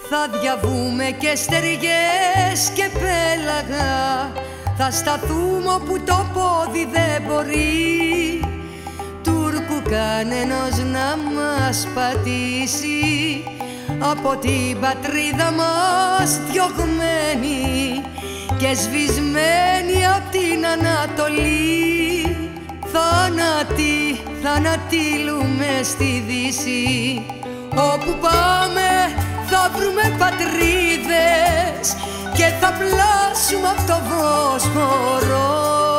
Θα διαβούμε και στεριές και πέλαγα, θα σταθούμε όπου το πόδι δεν μπορεί Τούρκου κανένας να μας πατήσει, από την πατρίδα μας διωγμένοι και σβησμένοι απ' την Ανατολή. Θάνατοι, θανατήλουμε στη Δύση, όπου πάμε θα βρούμε πατρίδες και θα πλάσουμε απ' το Βόσπορο.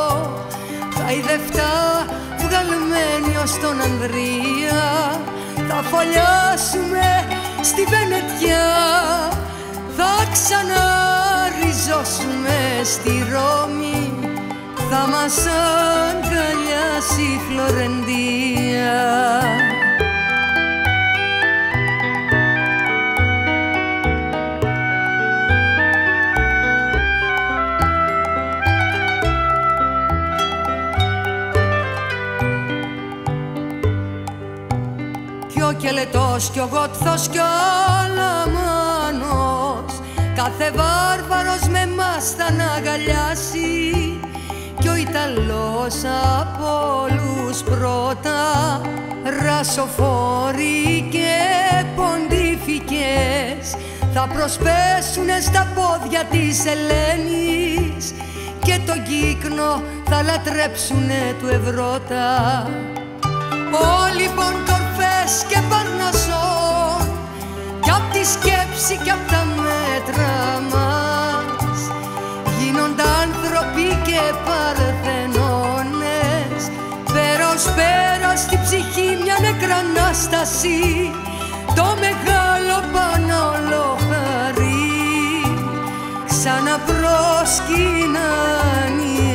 Χαϊδευτά βγαλμένοι ως τον Ανδρία, θα φωλιάσουμε στη Βενετιά, θα ξαναριζώσουμε στη Ρώμη, θα μας αγκαλιάσει η Φλωρεντία. Κι ο Κελετός κι ο Γότθος κι ο Αλαμάνος, κάθε βάρβαρος με μας θα αναγκαλιάσει, κι ο Ιταλός από όλους πρώτα, ρασοφόροι και ποντίφικες θα προσπέσουνε στα πόδια της Ελένης και τον κύκνο θα λατρέψουνε του Ευρώτα. Λοιπόν κορφές και Παρνασσόν, κι απ' τη σκέψη κι απ' τα μέτρα μας γίνονται άνθρωποι και παρθενώνες. Πέρος πέρα στη ψυχή μια νεκρανάσταση, το μεγάλο πανολοχαρί ξαναπροσκυνάνει.